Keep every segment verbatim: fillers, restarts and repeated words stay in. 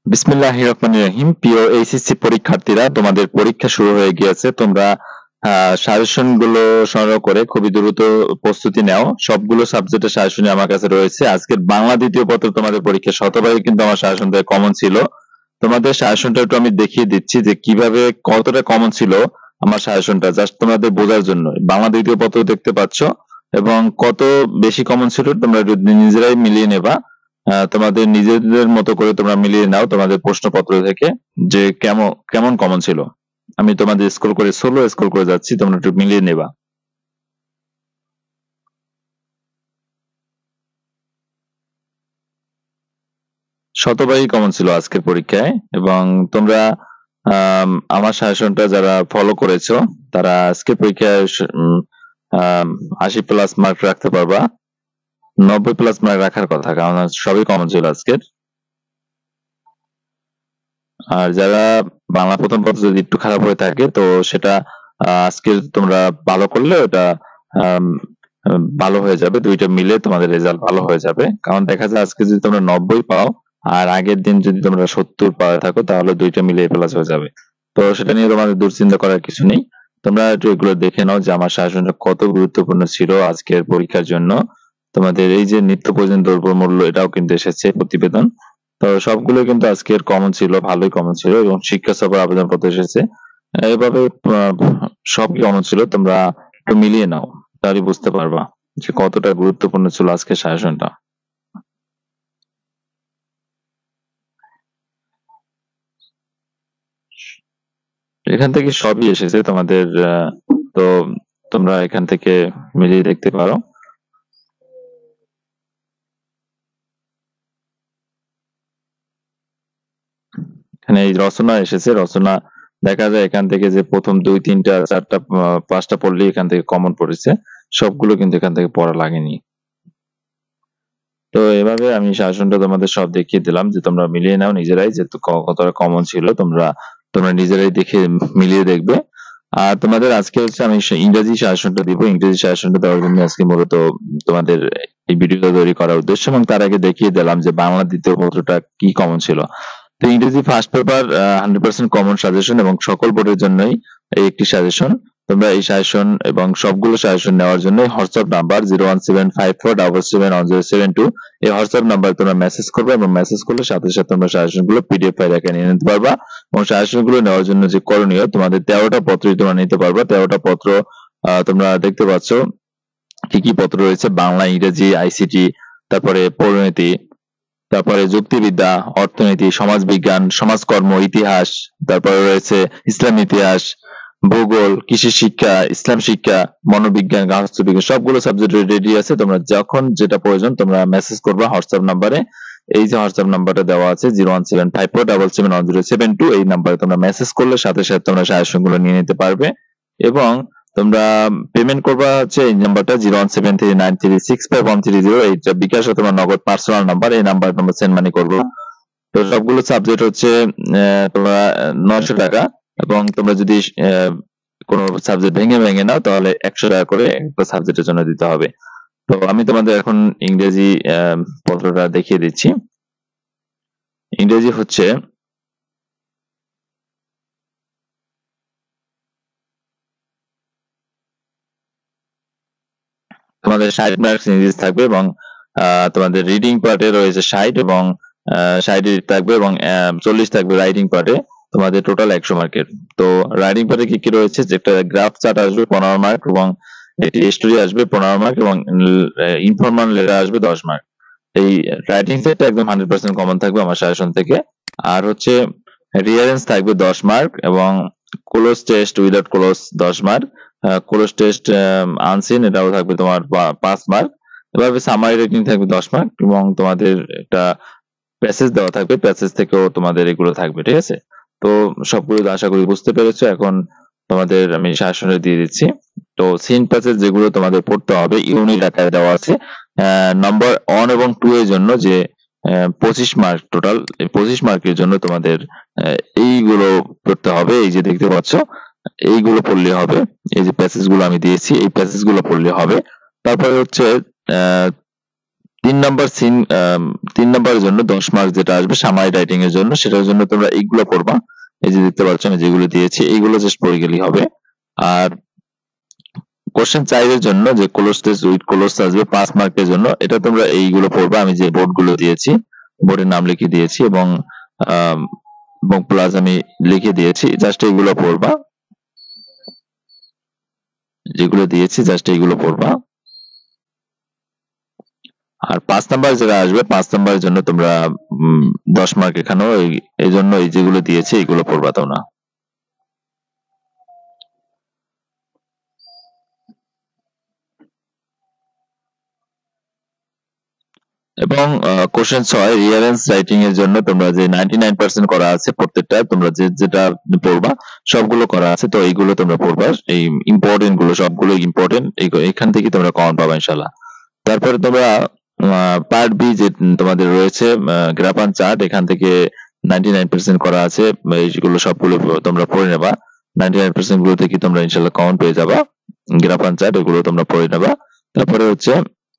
বিসমিল্লাহির রহমানির রহিম। প্রিয় এইচএসসি পরীক্ষার্থীরা, তোমাদের পরীক্ষা শুরু হয়ে গিয়েছে। তোমরা সাজেশন গুলো সংগ্রহ করে খুবই দ্রুত প্রস্তুতি নাও। সবগুলো সাবজেক্টের সাজেশন আমার কাছে রয়েছে। আজকের বাংলা দ্বিতীয় পত্র তোমাদের পরীক্ষা শতভাগে কিন্তু আমার সাজেশন থেকে কমন ছিল। তোমাদের সাজেশনটা একটু আমি দেখিয়ে দিচ্ছি যে কিভাবে কতটা কমন ছিল আমার সাজেশনটা, জাস্ট তোমাদের বোঝার জন্য। বাংলা দ্বিতীয় পত্র দেখতে পাচ্ছ এবং কত বেশি কমন ছিল তোমরা নিজেরাই মিলিয়ে নেবা। তোমাদের নিজেদের মতো করে তোমরা মিলিয়ে নাও তোমাদের প্রশ্নপত্র থেকে যে কেমন কেমন কমন ছিল। আমি তোমাদের স্ক্রল করে সোলো স্ক্রল করে যাচ্ছি, তোমরা একটু মিলিয়ে নেবা। শতভাগই কমন ছিল আজকের পরীক্ষায় এবং তোমরা আমার সাজেশনটা যারা ফলো করেছো তারা আজকের পরীক্ষায় আশি প্লাস মার্ক রাখতে পারবা। নব্বই প্লাস মার্ক রাখার কথা, কারণ সবই কমন ছিল আজকের। আর যারা বাংলা প্রথম পত্র যদি একটু খারাপ হয়ে থাকে তো সেটা আজকে তোমরা ভালো করলে ওটা ভালো হয়ে যাবে, দুইটা মিলে তোমাদের রেজাল্ট ভালো হয়ে যাবে। কারণ দেখা যায় আজকে যদি তোমরা নব্বই পাও আর আগের দিন যদি তোমরা সত্তর পাওয়া থাকো তাহলে দুইটা মিলে প্লাস হয়ে যাবে। তো সেটা নিয়ে তোমাদের দুশ্চিন্তা করার কিছু নেই। তোমরা একটু এগুলো দেখে নাও যে আমার সাজেশনটা কত গুরুত্বপূর্ণ ছিল আজকের পরীক্ষার জন্য। তোমাদের এই যে নিত্য প্রয়োজনীয় দ্রব্য মূল্য, এটাও কিন্তু এসেছে প্রতিবেদন। তো সবগুলো কিন্তু আজকের কমন ছিল, ভালোই কমন ছিল এবং শিক্ষা সফর আবেদনপত্র এসেছে। এইভাবে সবই কমন ছিল, তোমরা একটু মিলিয়ে নাও, তাহলে বুঝতে পারবা যে কতটা গুরুত্বপূর্ণ ছিল আজকের সাজেশনটা। এখান থেকে সবই এসেছে তোমাদের, তো তোমরা এখান থেকে মিলিয়ে দেখতে পারো। এখানে এই রচনা এসেছে, রচনা দেখা যায় এখান থেকে যে প্রথম দুই তিনটা চারটা পাঁচটা পড়লে এখান থেকে কমন পড়েছে, সবগুলো কিন্তু এখান থেকে পড়া লাগেনি। তো এভাবে আমি সাজেশনটা তোমাদের সব দেখিয়ে দিলাম যে তোমরা মিলিয়ে নাও নিজেরাই, যে কতটা কমন ছিল তোমরা তোমরা নিজেরাই দেখে মিলিয়ে দেখবে। আর তোমাদের আজকে হচ্ছে আমি ইংরেজি সাজেশনটা দিব। ইংরেজি সাজেশনটা দেওয়ার জন্য আজকে মূলত তোমাদের এই ভিডিওটা তৈরি করার উদ্দেশ্য, এবং তার আগে দেখিয়ে দিলাম যে বাংলা দ্বিতীয় পত্রটা কি কমন ছিল। তো ইংরেজি first paper hundred percent common suggestion এবং সকল বোর্ডের জন্যই এই একটি সাজেশন। তোমরা এই সাজেশন এবং সবগুলো সাজেশন নেওয়ার জন্য WhatsApp number zero one seven five four double seven one zero seven two এই হোয়াটসঅ্যাপ নাম্বার তোমরা মেসেজ করবে এবং মেসেজ করলে সাথে সাথে তোমরা সাজেশন গুলো পিডিএফ ফাইল এখানে নিয়ে নিতে পারবা। এবং সাজেশন গুলো নেওয়ার জন্য যে করণীয়, তোমাদের তেরোটা পত্রই তোমরা নিতে পারবা। তেরোটা পত্র তোমরা দেখতে পাচ্ছ কি কি পত্র রয়েছে: বাংলা, ইংরেজি, আইসিটি, তারপরে পরিণতি, তারপরে যুক্তিবিদ্যা, অর্থনীতি, সমাজবিজ্ঞান, সমাজকর্ম, ইতিহাস, তারপরে রয়েছে ইসলাম ইতিহাস, ভূগোল, কৃষি শিক্ষা, ইসলাম শিক্ষা, মনোবিজ্ঞান, গার্হস্থ্য বিজ্ঞান, সবগুলো সাবজেক্ট রেডি আছে। তোমরা যখন যেটা প্রয়োজন তোমরা মেসেজ করবা হোয়াটসঅ্যাপ নাম্বারে। এই যে হোয়াটসঅ্যাপ নাম্বারটা দেওয়া আছে zero one seven five four double seven one zero seven two, এই নাম্বারে তোমরা মেসেজ করলে সাথে সাথে তোমরা সাজেশন গুলো নিয়ে নিতে পারবে। এবং তোমরা পেমেন্ট করবা হচ্ছে এই নাম্বারটা zero one seven three nine three six five one three zero, এইটা বিকাশ অথবা নগদ পার্সোনাল নাম্বার, এই নাম্বারে তোমরা সেন্ড মানি করবো। তো সবগুলো সাবজেক্ট হচ্ছে তোমরা নয়শো টাকা, এবং তোমরা যদি কোনো সাবজেক্ট ভেঙে ভেঙে নাও তাহলে একশো টাকা করে একটা সাবজেক্টের জন্য দিতে হবে। তো আমি তোমাদের এখন ইংরেজি পত্রটা দেখিয়ে দিচ্ছি। ইংরেজি হচ্ছে তোমাদের ষাট মার্কস ইংরেজি থাকবে এবং তোমাদের রিডিং পার্টে রয়েছে ষাট এবং ষাট থাকবে এবং চল্লিশ থাকবে রাইটিং পার্টে, তোমাদের টোটাল একশো মার্কের। তো রাইটিং পার্টে কি কি রয়েছে, যে একটা গ্রাফ চার্ট আসবে পনেরো মার্ক এবং একটি স্টোরি আসবে পনেরো মার্ক এবং ইনফরমাল লেটার আসবে দশ মার্ক। এই রাইটিং সেটটা একদম হান্ড্রেড পার্সেন্ট কমন থাকবে আমার সাজেশন থেকে। আর হচ্ছে রিয়ারেন্স থাকবে দশ মার্ক এবং ক্লোজ টেস্ট উইদাউট ক্লোজ দশ মার্ক, ক্লোজ টেস্ট আনসিন এটাও থাকবে তোমার পাঁচ মার্ক। এভাবে সামারি রেটিং থাকবে দশ মার্ক এবং তোমাদের একটা প্যাসেজ দেওয়া থাকবে, প্যাসেজ থেকেও তোমাদের এগুলো থাকবে। ঠিক আছে, তো সবগুলো আশা করি বুঝতে পেরেছো। এখন তোমাদের আমি সাজেশনে দিয়ে দিচ্ছি। তো সিন প্যাসেজ যেগুলো তোমাদের পড়তে হবে ইউনিট আকারে দেওয়া আছে। নাম্বার ওয়ান এবং টু এর জন্য যে পঁচিশ মার্ক টোটাল, পঁচিশ মার্কের জন্য তোমাদের এইগুলো পড়তে হবে। এই যে দেখতে পাচ্ছ এইগুলো পড়লে হবে, এই যে প্যাসেজ গুলো আমি দিয়েছি এই প্যাসেজ গুলো পড়লে হবে। তারপরে হচ্ছে আহ তিন নাম্বার সিন তিন নাম্বারের জন্য দশ মার্ক যেটা আসবে সামারি রাইটিং এর জন্য, সেটার জন্য তোমরা এইগুলো পড়বা। এই যে দেখতে পাচ্ছ আমি যেগুলো দিয়েছি এইগুলো জাস্ট পড়ে গেলেই হবে। আর কোশ্চেন চারের জন্য যে ক্লোজ টেস্ট উইথ ক্লোজ আসবে পাঁচ মার্কের জন্য, এটা তোমরা এইগুলো পড়বা। আমি যে বোর্ড গুলো দিয়েছি বোর্ডের নাম লিখে দিয়েছি এবং এবং প্লাস আমি লিখে দিয়েছি, জাস্ট এইগুলো পড়বা। যেগুলো দিয়েছি জাস্ট এইগুলো পড়বা। আর পাঁচ নাম্বার যেটা আসবে পাঁচ নাম্বারের জন্য তোমরা দশ মার্ক এখানেও এই জন্য এই যেগুলো দিয়েছি এইগুলো পড়বা তোমরা। এবং কোশ্চেন ছয় রিয়ারেন্স রাইটিং এর জন্য তোমরা যে নাইনটি নাইন পার্সেন্ট করা আছে প্রত্যেকটা তোমরা যে যেটা পড়বা সবগুলো করা আছে, তো এইগুলো তোমরা পড়বা। এই ইম্পর্টেন্ট গুলো সবগুলো ইম্পর্টেন্ট, এখান থেকে তোমরা কমন পাবা ইনশাআল্লাহ। তারপরে তোমরা পার্ট বি যে তোমাদের রয়েছে গ্রাফ অ্যান্ড চার্ট, এখান থেকে নাইনটি নাইন পার্সেন্ট করা আছে, এইগুলো সবগুলো তোমরা পড়ে নেবা। নাইনটি নাইন পার্সেন্ট গুলো থেকে তোমরা ইনশাআল্লাহ কমন পেয়ে যাবা। গ্রাফ অ্যান্ড চার্ট এগুলো তোমরা পড়ে নেবা। তারপরে হচ্ছে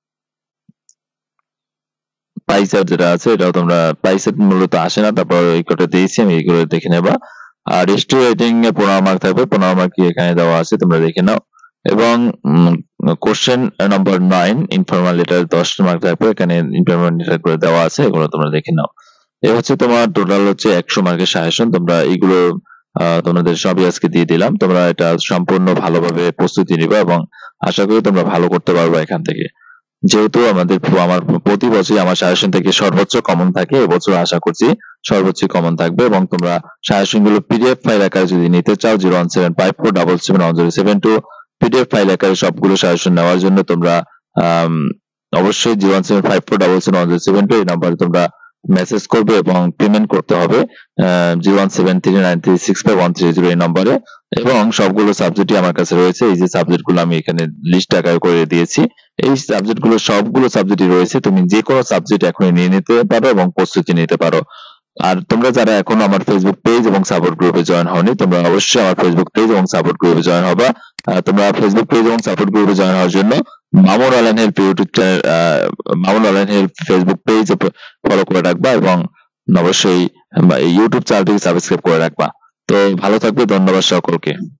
পাইচার যেটা আছে এটাও তোমরা, পাইচার মূলত আসে না, তারপর এই কটা দিয়েছি আমি, এইগুলো দেখে নেবা। আর হিস্ট্রি রাইটিং এ পনেরো মার্ক থাকবে, পনেরো মার্ক কি এখানে দেওয়া আছে তোমরা দেখে নাও। এবং question number nine informal letter দশ মার্ক থাকবে, এখানে ইনফর্মাল লেটার করে দেওয়া আছে, এগুলো তোমরা দেখে নাও। এ হচ্ছে তোমার টোটাল হচ্ছে একশো মার্কের সাজেশন। তোমরা এইগুলো তোমাদের সবই আজকে দিয়ে দিলাম, তোমরা এটা সম্পূর্ণ ভালোভাবে প্রস্তুতি নিবা এবং আশা করি তোমরা ভালো করতে পারবে এখান থেকে। যেহেতু আমাদের আমার প্রতি বছরই আমার সাজেশন থেকে সর্বোচ্চ কমন থাকে, এবছর আশা করছি সর্বোচ্চ কমন থাকবে। এবং তোমরা সাজেশন গুলো পিডিএফ ফাইল আকারে যদি নিতে চাও zero one seven five four double seven one zero seven two PDF file আকারে সবগুলো সাজেশন নেওয়ার জন্য তোমরা অবশ্যই zero one seven five four double seven one zero seven two এই নাম্বারে তোমরা মেসেজ করবে এবং পেমেন্ট করতে হবে zero one seven three nine three six five one three zero এই নম্বরে। এবং সবগুলো সাবজেক্টই আমার কাছে রয়েছে, এই যে সাবজেক্ট গুলো আমি এখানে লিস্ট আকারে করে দিয়েছি, এই সাবজেক্ট গুলো সবগুলো সাবজেক্টই রয়েছে। তুমি যে কোনো সাবজেক্ট এখনই নিয়ে নিতে পারো এবং প্রস্তুতি নিতে পারো। আর তোমরা যারা এখনো আমার ফেসবুক পেজ এবং সাপোর্ট গ্রুপে জয়েন হওনি, তোমরা অবশ্যই আমার ফেসবুক পেজ এবং সাপোর্ট গ্রুপে জয়েন হবা। তোমরা ফেসবুক পেজ এবং সাপোর্ট গ্রুপে জয়েন হওয়ার জন্য Mamun online help YouTube channel, Mamun online help Facebook page follow করে রাখবা এবং অবশ্যই ইউটিউব চ্যানেলটি সাবস্ক্রাইব করে রাখবা। তো ভালো থাকবে, ধন্যবাদ সকলকে।